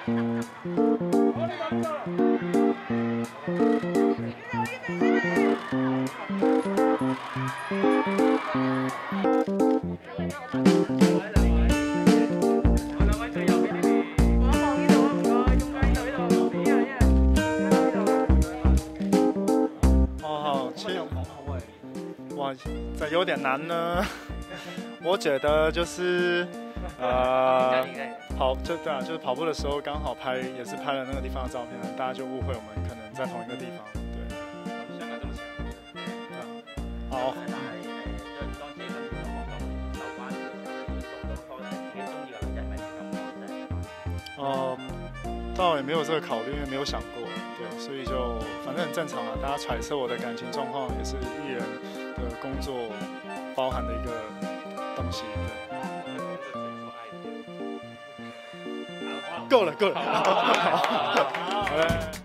哇，这有点难呢。我觉得就是对啊，就是跑步的时候刚好也是拍了那个地方的照片，大家就误会我们可能在同一个地方。对。香港这么强。好。倒也没有这个考虑，因为没有想过，对，所以就反正很正常啊。大家揣测我的感情状况，也是艺人的工作包含的一个东西，对。够了，好嘞。